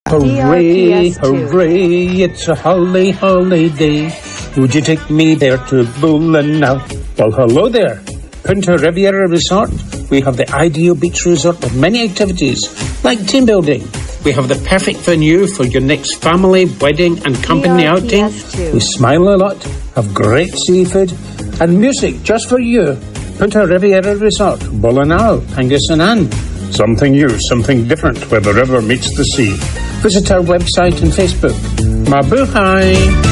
Hooray, DRPS 2. hooray, it's a holiday. Would you take me there to Bolinao? Well, hello there. Punta Riviera Resort. We have the ideal beach resort with many activities, like team building. We have the perfect venue for your next family, wedding and company outing. DRPS 2. We smile a lot, have great seafood, and music just for you. Punta Riviera Resort, Bolinao, Pangasinan. Something new, something different, where the river meets the sea. Visit our website and Facebook. Mabuhay!